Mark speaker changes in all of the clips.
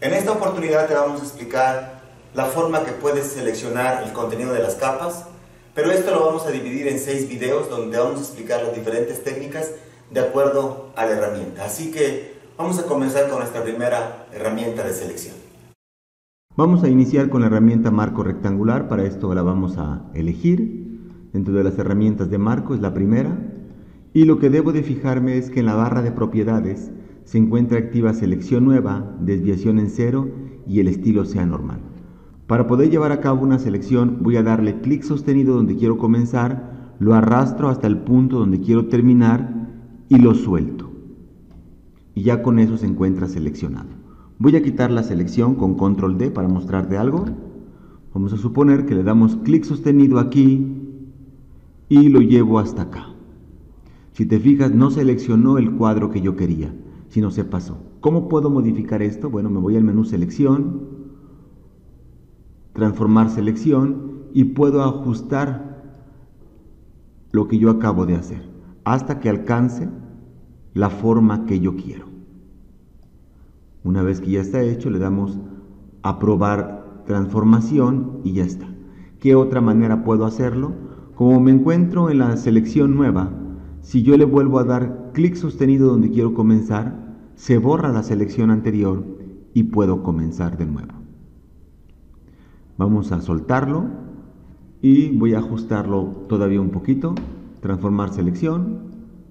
Speaker 1: En esta oportunidad te vamos a explicar la forma que puedes seleccionar el contenido de las capas, pero esto lo vamos a dividir en 6 videos donde vamos a explicar las diferentes técnicas de acuerdo a la herramienta. Así que vamos a comenzar con nuestra primera herramienta de selección.
Speaker 2: Vamos a iniciar con la herramienta marco rectangular. Para esto la vamos a elegir. Dentro de las herramientas de marco es la primera. Y lo que debo de fijarme es que en la barra de propiedades se encuentra activa selección nueva, desviación en 0 y el estilo sea normal. Para poder llevar a cabo una selección voy a darle clic sostenido donde quiero comenzar, lo arrastro hasta el punto donde quiero terminar y lo suelto. Y ya con eso se encuentra seleccionado. Voy a quitar la selección con control D para mostrarte algo. Vamos a suponer que le damos clic sostenido aquí y lo llevo hasta acá. Si te fijas, no seleccionó el cuadro que yo quería, sino se pasó. ¿Cómo puedo modificar esto? Bueno, me voy al menú selección, transformar selección y puedo ajustar lo que yo acabo de hacer hasta que alcance la forma que yo quiero. Una vez que ya está hecho, le damos aprobar transformación y ya está. ¿Qué otra manera puedo hacerlo? Como me encuentro en la selección nueva, si yo le vuelvo a dar clic sostenido donde quiero comenzar, se borra la selección anterior y puedo comenzar de nuevo. Vamos a soltarlo y voy a ajustarlo todavía un poquito. Transformar selección.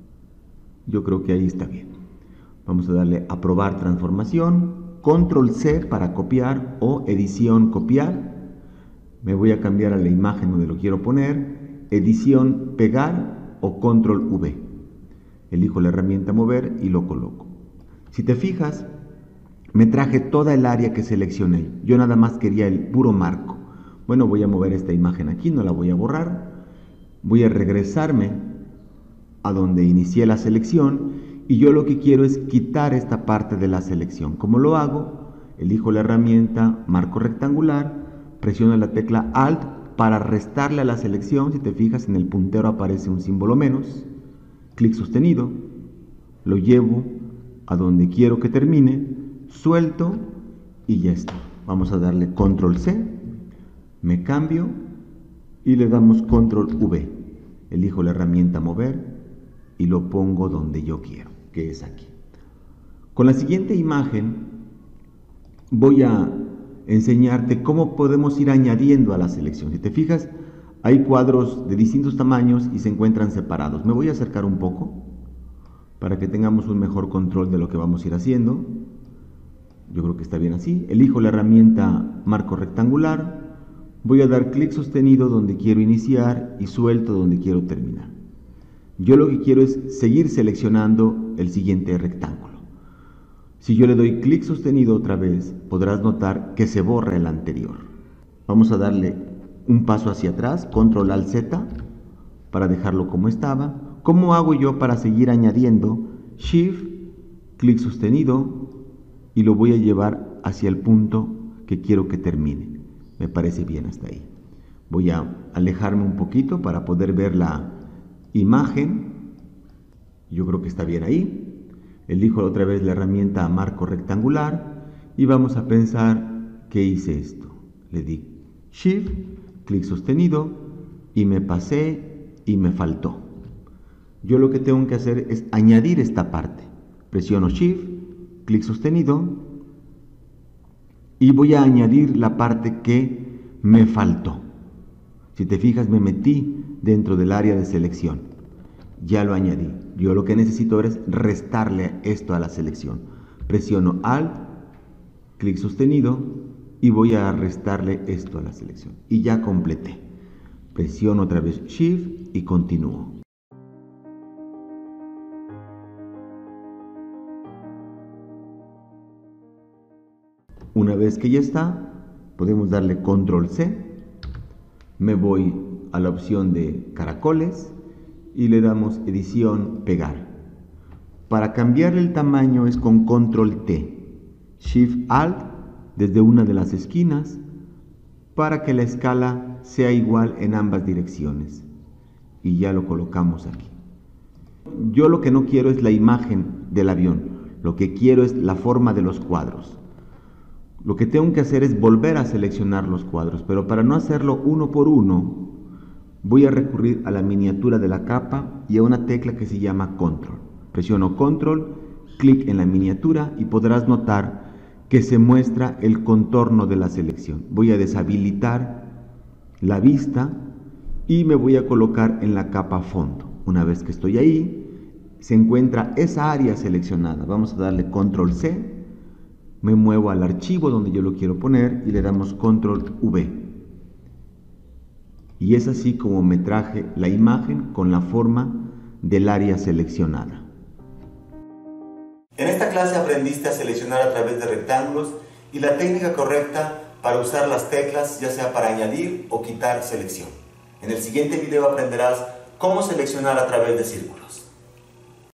Speaker 2: Yo creo que ahí está bien. Vamos a darle aprobar transformación. Control C para copiar o edición copiar. Me voy a cambiar a la imagen donde lo quiero poner. Edición pegar o control V. Elijo la herramienta mover y lo coloco. Si te fijas, me traje toda el área que seleccioné. Yo nada más quería el puro marco. Bueno, voy a mover esta imagen aquí, no la voy a borrar. Voy a regresarme a donde inicié la selección y yo lo que quiero es quitar esta parte de la selección. ¿Cómo lo hago? Elijo la herramienta marco rectangular, presiono la tecla Alt para restarle a la selección. Si te fijas, en el puntero aparece un símbolo menos. Clic sostenido, lo llevo a donde quiero que termine, suelto y ya está. Vamos a darle control C, me cambio y le damos control V. Elijo la herramienta mover y lo pongo donde yo quiero, que es aquí. Con la siguiente imagen voy a enseñarte cómo podemos ir añadiendo a la selección. Si te fijas, hay cuadros de distintos tamaños y se encuentran separados. Me voy a acercar un poco para que tengamos un mejor control de lo que vamos a ir haciendo. Yo creo que está bien así. Elijo la herramienta marco rectangular, voy a dar clic sostenido donde quiero iniciar y suelto donde quiero terminar. Yo lo que quiero es seguir seleccionando el siguiente rectángulo. Si yo le doy clic sostenido otra vez, podrás notar que se borra el anterior. Vamos a darle un paso hacia atrás, control alt Z, para dejarlo como estaba. ¿Cómo hago yo para seguir añadiendo? Shift, clic sostenido, y lo voy a llevar hacia el punto que quiero que termine. Me parece bien hasta ahí. Voy a alejarme un poquito para poder ver la imagen. Yo creo que está bien ahí. Elijo otra vez la herramienta marco rectangular y vamos a pensar que hice esto. Le di Shift, clic sostenido y me pasé y me faltó. Yo lo que tengo que hacer es añadir esta parte. Presiono Shift, clic sostenido y voy a añadir la parte que me faltó. Si te fijas, me metí dentro del área de selección. Ya lo añadí. Yo lo que necesito es restarle esto a la selección. Presiono Alt, clic sostenido y voy a restarle esto a la selección. Y ya completé. Presiono otra vez Shift y continúo. Una vez que ya está, podemos darle control C. Me voy a la opción de caracoles y le damos edición pegar. Para cambiarle el tamaño es con control T, Shift Alt desde una de las esquinas para que la escala sea igual en ambas direcciones y ya lo colocamos aquí. Yo lo que no quiero es la imagen del avión, lo que quiero es la forma de los cuadros. Lo que tengo que hacer es volver a seleccionar los cuadros, pero para no hacerlo uno por uno, voy a recurrir a la miniatura de la capa y a una tecla que se llama Control. Presiono Control, clic en la miniatura y podrás notar que se muestra el contorno de la selección. Voy a deshabilitar la vista y me voy a colocar en la capa fondo. Una vez que estoy ahí, se encuentra esa área seleccionada. Vamos a darle Control C, me muevo al archivo donde yo lo quiero poner y le damos Control V. Y es así como me traje la imagen con la forma del área seleccionada.
Speaker 1: En esta clase aprendiste a seleccionar a través de rectángulos y la técnica correcta para usar las teclas, ya sea para añadir o quitar selección. En el siguiente video aprenderás cómo seleccionar a través de círculos.